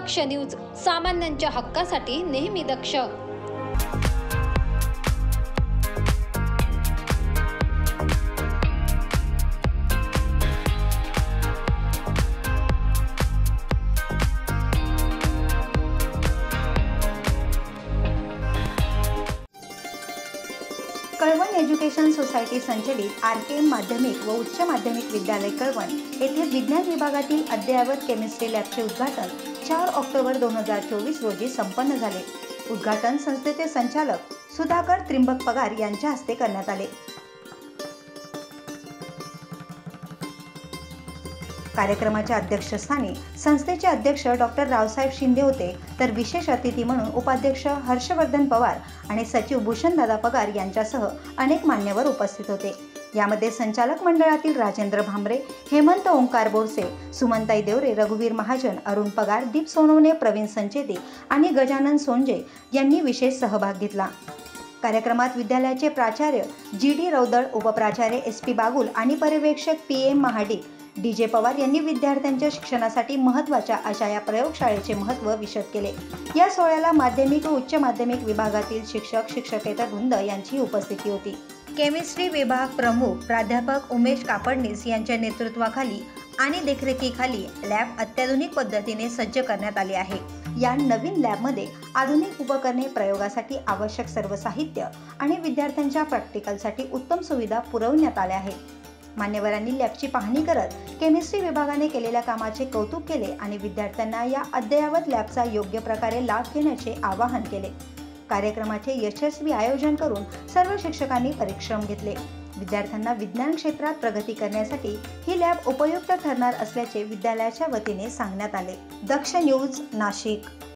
दक्ष news, सामान्यांच्या हक्कासाठी नेहमी दक्ष। कळवण एज्युकेशन सोसायटी संचलित आरकेएम माध्यमिक व उच्च माध्यमिक विद्यालय कळवण येथे विज्ञान विभागातील अद्ययावत केमिस्ट्री लॅबचे उद्घाटन 4 ऑक्टोबर 2024 रोजी संपन्न झाले। उद्घाटन संस्थेचे संचालक सुधाकर त्रिंबक पगार यांच्या हस्ते करण्यात आले। कार्यक्रमाच्या अध्यक्षस्थानी संस्थेचे अध्यक्ष डॉक्टर रावसाहेब शिंदे होते, तर विशेष अतिथी म्हणून उपाध्यक्ष हर्षवर्धन पवार आणि सचिव भूषणदादा पगार यांच्यासह अनेक मान्यवर उपस्थित होते। यामध्ये संचालक मंडळातील राजेंद्र भांबरे, हेमंत ओंकार बोरसे, सुमनताई देवरे, रघुवीर महाजन, अरुण पगार, दीप सोनवणे, प्रवीण संचेती आणि गजानन सोनजे यांनी विशेष सहभाग घेतला। कार्यक्रमात विद्यालयाचे प्राचार्य जी.डी. रौदळ, उपप्राचार्य एस.पी. बागुल आणि पर्यवेक्षक पी.एम. महाडिक, डी.जे. पवार यांनी विद्यार्थ्यांच्या शिक्षणासाठी महत्त्वाच्या अशा या प्रयोगशाळेचे महत्त्व विशद केले। या सोहळ्याला माध्यमिक व उच्च माध्यमिक विभागातील शिक्षक, शिक्षकेतर वृंद यांची उपस्थिती होती। केमिस्ट्री विभाग प्रमुख प्राध्यापक उमेश कापडणीस यांच्या नेतृत्वाखाली आणि देखरेखीखाली लॅब अत्याधुनिक पद्धतीने सज्ज करण्यात आली आहे। या नवीन लॅबमध्ये आधुनिक उपकरणे, प्रयोगासाठी आवश्यक सर्व साहित्य आणि विद्यार्थ्यांच्या प्रॅक्टिकलसाठी उत्तम सुविधा पुरवण्यात आल्या आहेत। मान्यवरांनी लॅबची पाहणी करत केमिस्ट्री विभागाने केलेल्या कामाचे कौतुक केले आणि विद्यार्थ्यांना या अद्ययावत लॅबचा योग्य प्रकारे लाभ घेण्याचे आवाहन केले। कार्यक्रमाचे यशस्वी आयोजन करून सर्व शिक्षकांनी परिश्रम घेतले। विद्यार्थ्यांना विज्ञान क्षेत्रात प्रगती करण्यासाठी ही लॅब उपयुक्त ठरणार असल्याचे विद्यालयाच्या वतीने सांगण्यात आले। दक्ष न्यूज, नाशिक।